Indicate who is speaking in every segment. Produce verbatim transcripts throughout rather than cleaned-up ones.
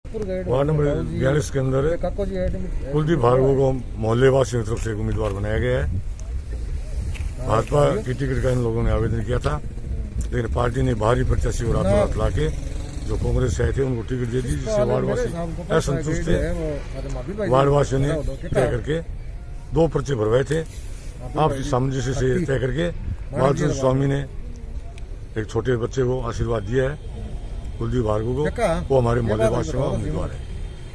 Speaker 1: Ward number बयालीस के अंदर कुलदीप भार्गव को मोहल्ले वासियों की तरफ से उम्मीदवार बनाया गया है। भाजपा की टिकट का इन लोगों ने आवेदन किया था, लेकिन पार्टी ने बाहरी प्रत्याशी और रातों रात लाके जो कांग्रेस से आए थे उनको टिकट दे दी, जिससे वार्डवासी असंतुष्ट थे। वार्डवासियों ने तय करके दो पर्चे भरवाए थे। आपसी सामंजस्य से तय करके बालचंद्र स्वामी ने एक छोटे बच्चे को आशीर्वाद दिया है, कुलदीप भार्गव को, वो हमारे मोहल्ले वासियों का उम्मीदवार है।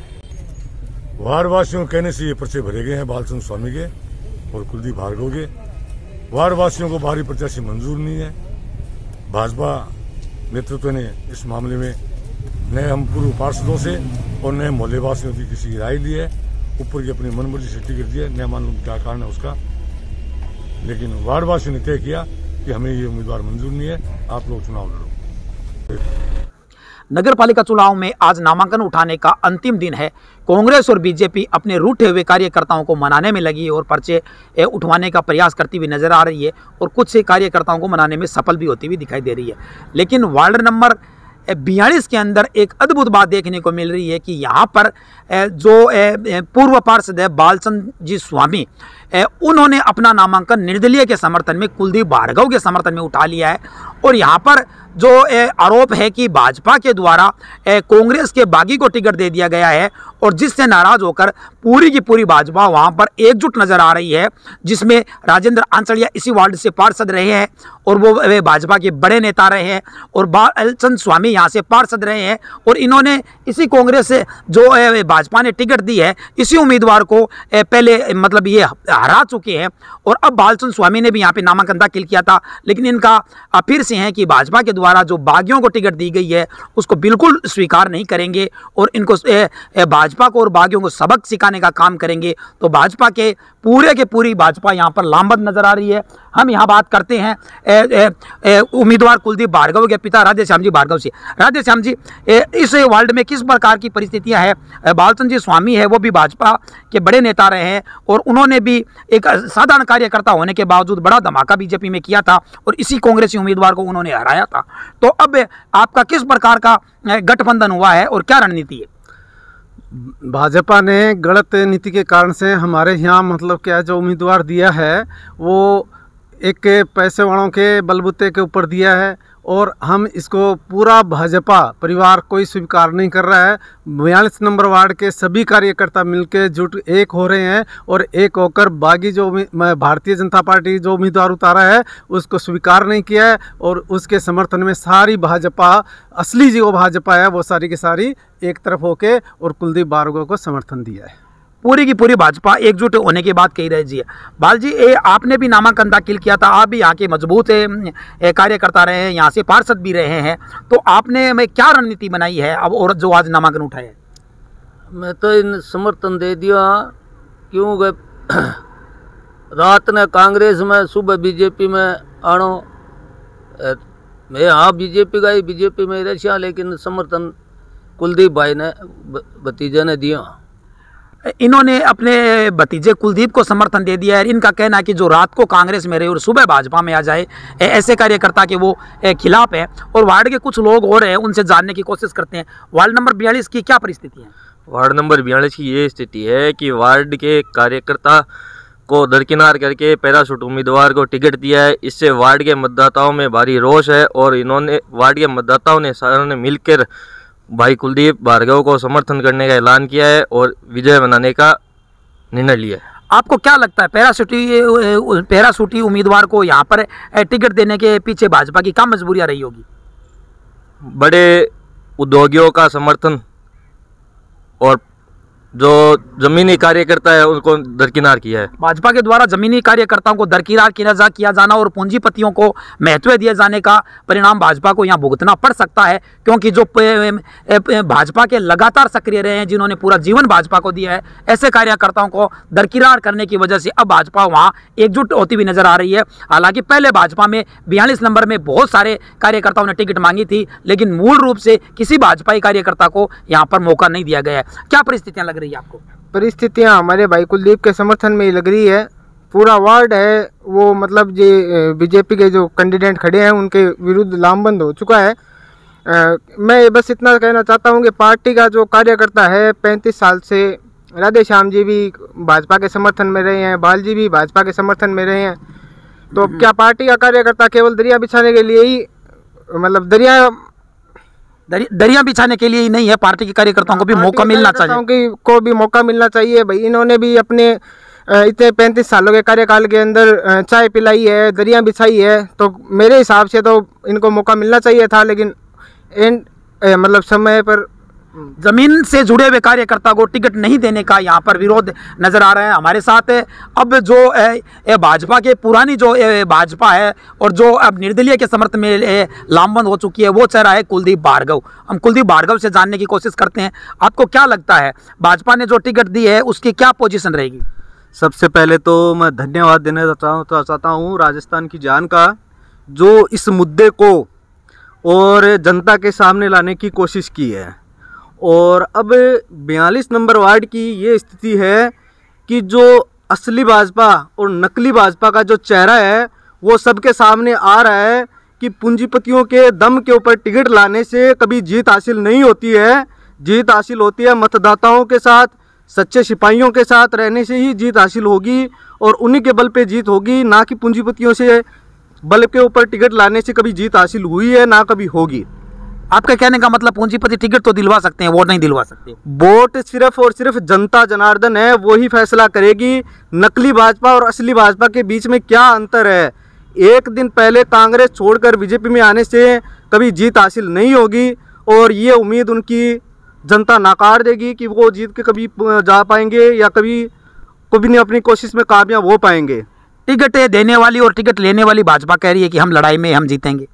Speaker 1: वार्ड वासियों के कहने से ये पर्चे भरे गए हैं बालचंद्र स्वामी के और कुलदीप भार्गव के। वार्ड वासियों को बाहरी प्रत्याशी मंजूर नहीं है। भाजपा नेतृत्व ने इस मामले में नए हम पूर्व पार्षदों से और नए मोहल्ले वासियों की किसी की राय ली है, ऊपर की अपनी मनमर्जी से टिकट दिया, न मालूम क्या कारण है उसका, लेकिन वार्ड वासियों ने तय किया कि हमें ये उम्मीदवार मंजूर नहीं है, आप लोग चुनाव लड़ो।
Speaker 2: नगर पालिका चुनाव में आज नामांकन उठाने का अंतिम दिन है। कांग्रेस और बीजेपी अपने रूठे हुए कार्यकर्ताओं को मनाने में लगी है और पर्चे उठवाने का प्रयास करती हुई नजर आ रही है और कुछ से कार्यकर्ताओं को मनाने में सफल भी होती हुई दिखाई दे रही है। लेकिन वार्ड नंबर बयालीस के अंदर एक अद्भुत बात देखने को मिल रही है कि यहाँ पर जो पूर्व पार्षद है बालचंद्र जी स्वामी, उन्होंने अपना नामांकन निर्दलीय के समर्थन में कुलदीप भार्गव के समर्थन में उठा लिया है। और यहाँ पर जो आरोप है कि भाजपा के द्वारा कांग्रेस के बागी को टिकट दे दिया गया है और जिससे नाराज होकर पूरी की पूरी भाजपा वहाँ पर एकजुट नजर आ रही है, जिसमें राजेंद्र आंचलिया इसी वार्ड से पार्षद रहे हैं और वो भाजपा के बड़े नेता रहे हैं और बालचंद्र स्वामी यहाँ से पार्षद रहे हैं और इन्होंने इसी कांग्रेस से जो भाजपा ने टिकट दी है इसी उम्मीदवार को पहले मतलब ये हरा चुके हैं। और अब बालचंद्र स्वामी ने भी यहाँ पे नामांकन दाखिल किया था, लेकिन इनका फिर से है कि भाजपा के द्वारा जो बागियों को टिकट दी गई है उसको बिल्कुल स्वीकार नहीं करेंगे और इनको भाजपा को और बागियों को सबक सिखाने का काम करेंगे। तो भाजपा के पूरे के पूरी भाजपा यहाँ पर लामबंद नजर आ रही है। हम यहाँ बात करते हैं उम्मीदवार कुलदीप भार्गव के पिता राधेश्याम जी भार्गव से। राधेश्याम जी, ए, इस वार्ड में किस प्रकार की परिस्थितियां हैं? बालचंद्र जी स्वामी है, वो भी भाजपा के बड़े नेता रहे हैं और उन्होंने भी एक साधारण कार्यकर्ता होने के बावजूद बड़ा धमाका बीजेपी में किया था और इसी कांग्रेसी उम्मीदवार को उन्होंने हराया था। तो अब आपका किस प्रकार का गठबंधन हुआ है और क्या रणनीति है?
Speaker 3: भाजपा ने गलत नीति के कारण से हमारे यहाँ मतलब क्या जो उम्मीदवार दिया है वो एक पैसे वालों के बलबूते के ऊपर दिया है और हम इसको पूरा भाजपा परिवार कोई स्वीकार नहीं कर रहा है। बयालीस नंबर वार्ड के सभी कार्यकर्ता मिलकर जुट एक हो रहे हैं और एक होकर बागी जो भारतीय जनता पार्टी जो उम्मीदवार उतारा है उसको स्वीकार नहीं किया है और उसके समर्थन में सारी भाजपा, असली जो भाजपा है वो सारी की सारी एक तरफ होके और कुलदीप भार्गव को समर्थन दिया है।
Speaker 2: पूरी की पूरी भाजपा एकजुट होने की बात कही रही जी है। बाल जी, ए, आपने भी नामांकन दाखिल किया था, आप भी यहाँ के मजबूत कार्यकर्ता रहे हैं, यहाँ से पार्षद भी रहे हैं, तो आपने में क्या रणनीति बनाई है अब और जो आज नामांकन उठाए?
Speaker 4: मैं तो इन समर्थन दे दिया क्योंकि रात ने कांग्रेस में सुबह बीजेपी में आनो, मैं हाँ बीजेपी का ही बीजेपी में रहा, लेकिन समर्थन कुलदीप भाई ने भतीजे ने दिया।
Speaker 2: इन्होंने अपने भतीजे कुलदीप को समर्थन दे दिया है। इनका कहना है कि जो रात को कांग्रेस में रहे और सुबह भाजपा में आ जाए, ऐसे कार्यकर्ता के वो खिलाफ है। और वार्ड के कुछ लोग और हैं, उनसे जानने की कोशिश करते हैं। वार्ड नंबर बयालीस की क्या परिस्थिति है?
Speaker 5: वार्ड नंबर बयालीस की ये स्थिति है कि वार्ड के कार्यकर्ता को दरकिनार करके पैराशूट उम्मीदवार को टिकट दिया है। इससे वार्ड के मतदाताओं में भारी रोष है और इन्होंने वार्ड के मतदाताओं ने सारों ने मिलकर भाई कुलदीप भार्गव को समर्थन करने का ऐलान किया है और विजय बनाने का निर्णय लिया है।
Speaker 2: आपको क्या लगता है पैराशूटी पैराशूटी उम्मीदवार को यहाँ पर टिकट देने के पीछे भाजपा की क्या मजबूरियां रही होगी?
Speaker 5: बड़े उद्योगियों का समर्थन और जो जमीनी कार्यकर्ता है उनको दरकिनार किया है।
Speaker 2: भाजपा के द्वारा जमीनी कार्यकर्ताओं को दरकिनार किया जाना और पूंजीपतियों को महत्व दिए जाने का परिणाम भाजपा को यहाँ भुगतना पड़ सकता है, क्योंकि जो भाजपा के लगातार सक्रिय रहे हैं, जिन्होंने पूरा जीवन भाजपा को दिया है, ऐसे कार्यकर्ताओं को दरकिनार करने की वजह से अब भाजपा वहाँ एकजुट होती हुई नजर आ रही है। हालांकि पहले भाजपा में बयालीस नंबर में बहुत सारे कार्यकर्ताओं ने टिकट मांगी थी, लेकिन मूल रूप से किसी भाजपाई कार्यकर्ता को यहाँ पर मौका नहीं दिया गया है। क्या परिस्थितियां लग रही है आपको?
Speaker 6: परिस्थितियां हमारे भाई कुलदीप के समर्थन में ही लग रही है। पूरा वार्ड है वो मतलब जो बीजेपी के जो कैंडिडेट खड़े हैं उनके विरुद्ध लामबंद हो चुका है। आ, मैं बस इतना कहना चाहता हूँ कि पार्टी का जो कार्यकर्ता है पैंतीस साल से, राधे श्याम जी भी भाजपा के समर्थन में रहे हैं, बाल जी भी भाजपा के समर्थन में रहे हैं, तो क्या पार्टी का कार्यकर्ता केवल दरिया बिछाने के लिए ही, मतलब दरिया
Speaker 2: दरि, दरिया बिछाने के लिए ही नहीं है, पार्टी के कार्यकर्ताओं को भी मौका मिलना चाहिए,
Speaker 6: को भी मौका मिलना चाहिए भाई। इन्होंने भी अपने इतने पैंतीस सालों के कार्यकाल के अंदर चाय पिलाई है, दरिया बिछाई है, तो मेरे हिसाब से तो इनको मौका मिलना चाहिए था, लेकिन एंड मतलब समय पर
Speaker 2: जमीन से जुड़े हुए कार्यकर्ता को टिकट नहीं देने का यहाँ पर विरोध नजर आ रहा है। हमारे साथ अब जो भाजपा के पुरानी जो भाजपा है और जो अब निर्दलीय के समर्थन में लामबंद हो चुकी है, वो चेहरा है कुलदीप भार्गव। हम कुलदीप भार्गव से जानने की कोशिश करते हैं, आपको क्या लगता है भाजपा ने जो टिकट दी है उसकी क्या पोजीशन रहेगी?
Speaker 3: सबसे पहले तो मैं धन्यवाद देना चाहता हूँ राजस्थान की जान का, जो इस मुद्दे को और जनता के सामने लाने की कोशिश की है। और अब बयालीस नंबर वार्ड की ये स्थिति है कि जो असली भाजपा और नकली भाजपा का जो चेहरा है वो सबके सामने आ रहा है कि पूंजीपतियों के दम के ऊपर टिकट लाने से कभी जीत हासिल नहीं होती है। जीत हासिल होती है मतदाताओं के साथ, सच्चे सिपाहियों के साथ रहने से ही जीत हासिल होगी, और उन्हीं के बल पे जीत होगी, ना कि पूंजीपतियों से बल के ऊपर टिकट लाने से कभी जीत हासिल हुई है ना कभी होगी।
Speaker 2: आपका कहने का मतलब पूंजीपति टिकट तो दिलवा सकते हैं, वोट नहीं दिलवा सकते।
Speaker 3: वोट सिर्फ और सिर्फ जनता जनार्दन है, वो ही फैसला करेगी नकली भाजपा और असली भाजपा के बीच में क्या अंतर है। एक दिन पहले कांग्रेस छोड़कर बीजेपी में आने से कभी जीत हासिल नहीं होगी, और ये उम्मीद उनकी जनता नकार देगी कि वो जीत के कभी जा पाएंगे या कभी कभी नहीं अपनी कोशिश में कामयाब हो पाएंगे।
Speaker 2: टिकट देने वाली और टिकट लेने वाली भाजपा कह रही है कि हम लड़ाई में हम जीतेंगे।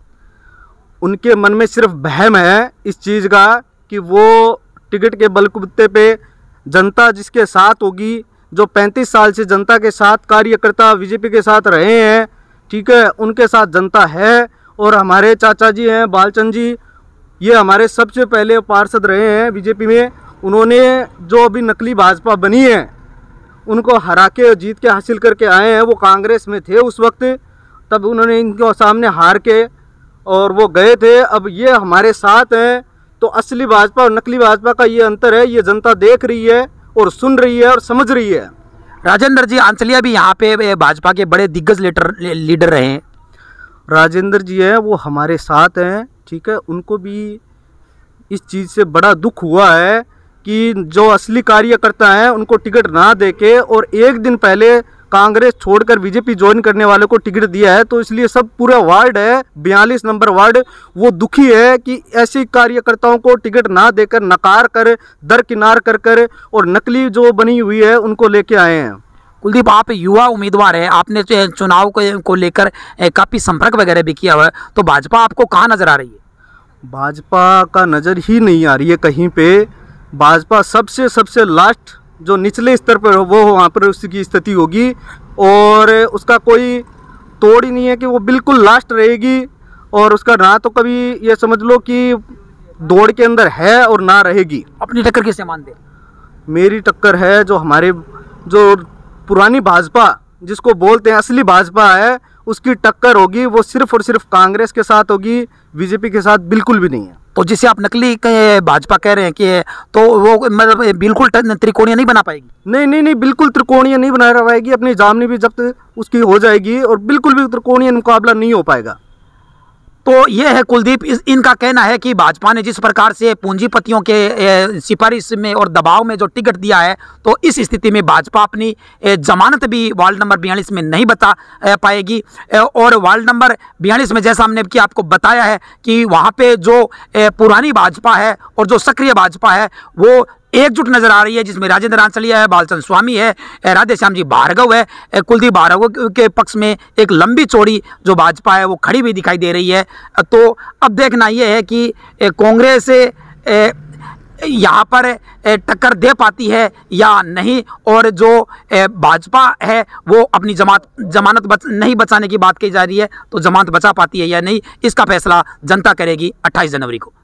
Speaker 3: उनके मन में सिर्फ वहम है इस चीज़ का कि वो टिकट के बलबूते पे जनता जिसके साथ होगी, जो पैंतीस साल से जनता के साथ कार्यकर्ता बीजेपी के साथ रहे हैं, ठीक है, उनके साथ जनता है। और हमारे चाचा जी हैं बालचंद जी, ये हमारे सबसे पहले पार्षद रहे हैं बीजेपी में। उन्होंने जो अभी नकली भाजपा बनी है उनको हरा के जीत के हासिल करके आए हैं। वो कांग्रेस में थे उस वक्त, तब उन्होंने इनके सामने हार के और वो गए थे। अब ये हमारे साथ हैं, तो असली भाजपा और नकली भाजपा का ये अंतर है, ये जनता देख रही है और सुन रही है और समझ रही है।
Speaker 2: राजेंद्र जी आंचलिया भी यहाँ पे भाजपा के बड़े दिग्गज लीडर लीडर रहे हैं।
Speaker 3: राजेंद्र जी हैं, वो हमारे साथ हैं, ठीक है। उनको भी इस चीज़ से बड़ा दुख हुआ है कि जो असली कार्यकर्ता हैं उनको टिकट ना देके और एक दिन पहले कांग्रेस छोड़कर बीजेपी ज्वाइन करने वाले को टिकट दिया है। तो इसलिए सब पूरा वार्ड है, बयालीस नंबर वार्ड, वो दुखी है कि ऐसे कार्यकर्ताओं को टिकट ना देकर नकार कर दरकिनार कर कर और नकली जो बनी हुई है उनको लेके आए हैं।
Speaker 2: कुलदीप, आप युवा उम्मीदवार हैं, आपने चुनाव को लेकर काफ़ी संपर्क वगैरह भी किया हुआ है, तो भाजपा आपको कहाँ नज़र आ रही है?
Speaker 3: भाजपा का नज़र ही नहीं आ रही है कहीं पे। भाजपा सबसे सबसे लास्ट जो निचले स्तर पर वो वहाँ पर उसकी स्थिति होगी, और उसका कोई तोड़ ही नहीं है कि वो बिल्कुल लास्ट रहेगी, और उसका ना तो कभी ये समझ लो कि दौड़ के अंदर है और ना रहेगी।
Speaker 2: अपनी टक्कर किससे मानते?
Speaker 3: मेरी टक्कर है जो हमारे जो पुरानी भाजपा जिसको बोलते हैं असली भाजपा है, उसकी टक्कर होगी। वो सिर्फ और सिर्फ कांग्रेस के साथ होगी, बीजेपी के साथ बिल्कुल भी नहीं है।
Speaker 2: तो जिसे आप नकली भाजपा कह रहे हैं कि तो वो मतलब बिल्कुल त्रिकोणीय नहीं बना पाएगी?
Speaker 3: नहीं नहीं नहीं, बिल्कुल त्रिकोणीय नहीं बना पाएगी। अपनी जामनी भी जब्त उसकी हो जाएगी और बिल्कुल भी त्रिकोणीय मुकाबला नहीं हो पाएगा।
Speaker 2: तो ये है कुलदीप, इस इनका कहना है कि भाजपा ने जिस प्रकार से पूंजीपतियों के सिफारिश में और दबाव में जो टिकट दिया है, तो इस स्थिति में भाजपा अपनी जमानत भी वार्ड नंबर बयालीस में नहीं बता पाएगी। और वार्ड नंबर बयालीस में जैसा हमने कि आपको बताया है कि वहाँ पे जो पुरानी भाजपा है और जो सक्रिय भाजपा है वो एकजुट नजर आ रही है, जिसमें राजेंद्र आंचलिया है, बालचंद स्वामी है, राधे श्याम जी भार्गव है। कुलदीप भार्गव के पक्ष में एक लंबी चौड़ी जो भाजपा है वो खड़ी भी दिखाई दे रही है। तो अब देखना यह है कि कांग्रेस यहाँ पर टक्कर दे पाती है या नहीं, और जो भाजपा है वो अपनी जमात जमानत बच, नहीं बचाने की बात की जा रही है, तो जमानत बचा पाती है या नहीं, इसका फैसला जनता करेगी अट्ठाईस जनवरी को।